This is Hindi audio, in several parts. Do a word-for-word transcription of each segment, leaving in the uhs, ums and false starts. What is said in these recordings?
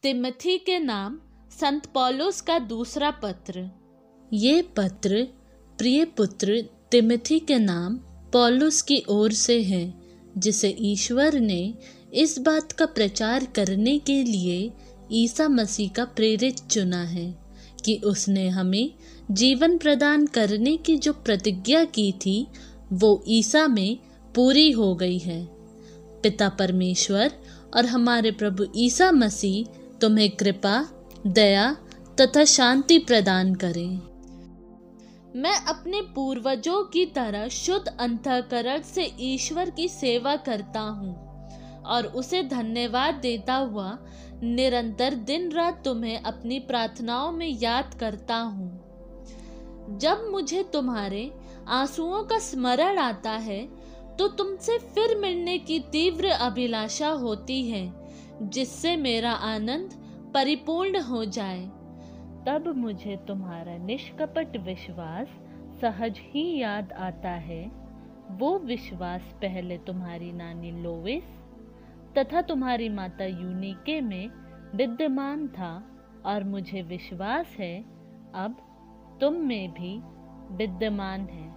तिमोथी के नाम संत पौलुस का दूसरा पत्र। ये पत्र प्रिय पुत्र तिमोथी के नाम पौलुस की ओर से है, जिसे ईश्वर ने इस बात का प्रचार करने के लिए ईसा मसीह का प्रेरित चुना है कि उसने हमें जीवन प्रदान करने की जो प्रतिज्ञा की थी वो ईसा में पूरी हो गई है। पिता परमेश्वर और हमारे प्रभु ईसा मसीह तुम्हें कृपा, दया तथा शांति प्रदान करें। मैं अपने पूर्वजों की तरह शुद्ध अंतःकरण से ईश्वर की सेवा करता हूँ और उसे धन्यवाद देता हुआ निरंतर दिन रात तुम्हें अपनी प्रार्थनाओं में याद करता हूँ। जब मुझे तुम्हारे आंसुओं का स्मरण आता है तो तुमसे फिर मिलने की तीव्र अभिलाषा होती है, जिससे मेरा आनंद परिपूर्ण हो जाए। तब मुझे तुम्हारा निष्कपट विश्वास सहज ही याद आता है। वो विश्वास पहले तुम्हारी नानी लोविस तथा तुम्हारी माता यूनिके में विद्यमान था और मुझे विश्वास है अब तुम में भी विद्यमान है।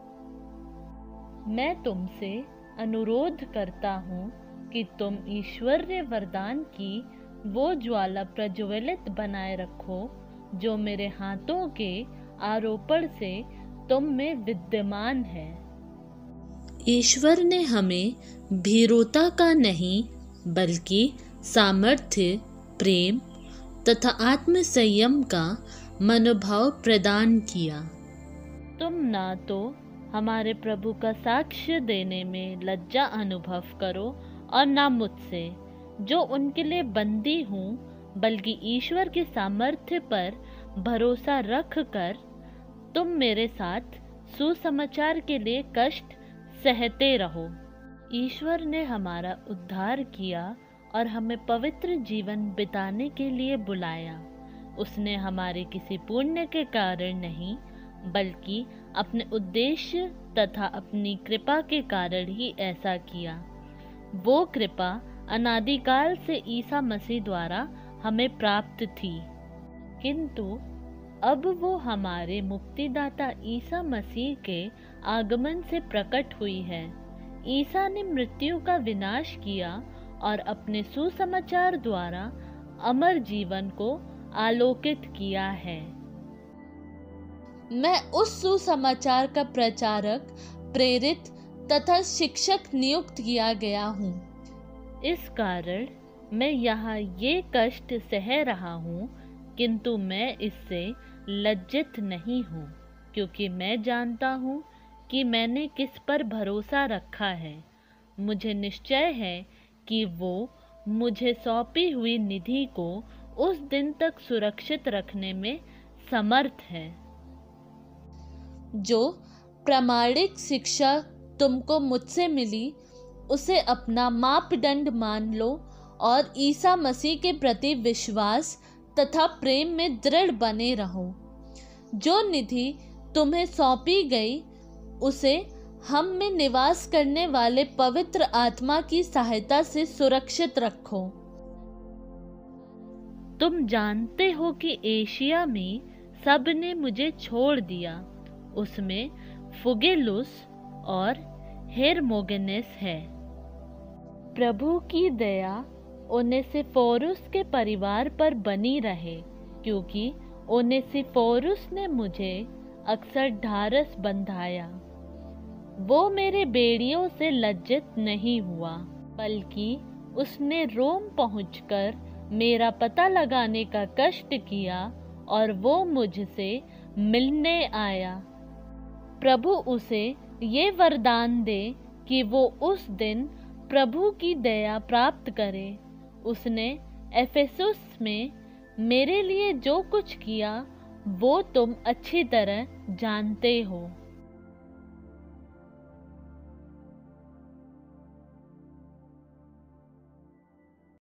मैं तुमसे अनुरोध करता हूँ कि तुम ईश्वरीय वरदान की वो ज्वाला प्रज्वलित बनाए रखो जो मेरे हाथों के आरोपण से तुम में विद्यमान है। ईश्वर ने हमें भीरुता का नहीं बल्कि सामर्थ्य, प्रेम तथा आत्म संयम का मनोभाव प्रदान किया। तुम ना तो हमारे प्रभु का साक्ष्य देने में लज्जा अनुभव करो और ना मुझसे, जो उनके लिए बंदी हूँ, बल्कि ईश्वर के सामर्थ्य पर भरोसा रख कर तुम मेरे साथ सुसमाचार के लिए कष्ट सहते रहो। ईश्वर ने हमारा उद्धार किया और हमें पवित्र जीवन बिताने के लिए बुलाया। उसने हमारे किसी पुण्य के कारण नहीं बल्कि अपने उद्देश्य तथा अपनी कृपा के कारण ही ऐसा किया। वो कृपा अनादिकाल से ईसा मसीह द्वारा हमें प्राप्त थी, किंतु अब वो हमारे मुक्तिदाता ईसा मसीह के आगमन से प्रकट हुई है। ईसा ने मृत्यु का विनाश किया और अपने सुसमाचार द्वारा अमर जीवन को आलोकित किया है। मैं उस सुसमाचार का प्रचारक, प्रेरित तथा शिक्षक नियुक्त किया गया हूँ। इस कारण मैं यहाँ ये कष्ट सह रहा हूँ, किंतु मैं इससे लज्जित नहीं हूँ, क्योंकि मैं जानता हूँ कि मैंने किस पर भरोसा रखा है। मुझे निश्चय है कि वो मुझे सौंपी हुई निधि को उस दिन तक सुरक्षित रखने में समर्थ है। जो प्रामाणिक शिक्षा तुमको मुझसे मिली उसे अपना मापदंड मान लो और ईसा मसीह के प्रति विश्वास तथा प्रेम में दृढ़ बने रहो। जो निधि तुम्हें सौंपी गई उसे हम में निवास करने वाले पवित्र आत्मा की सहायता से सुरक्षित रखो। तुम जानते हो कि एशिया में सब ने मुझे छोड़ दिया। उसमें फुगेलुस और हेरमोगेनेस है। प्रभु की दया ओनेसिफोरुस के परिवार पर बनी रहे, क्योंकि ओनेसिफोरुस ने मुझे अक्सर ढारस बंधाया। वो मेरे बेड़ियों से लज्जित नहीं हुआ, बल्कि उसने रोम पहुंचकर मेरा पता लगाने का कष्ट किया और वो मुझसे मिलने आया। प्रभु उसे ये वरदान दे कि वो उस दिन प्रभु की दया प्राप्त करे। उसने एफेसुस में मेरे लिए जो कुछ किया वो तुम अच्छी तरह जानते हो।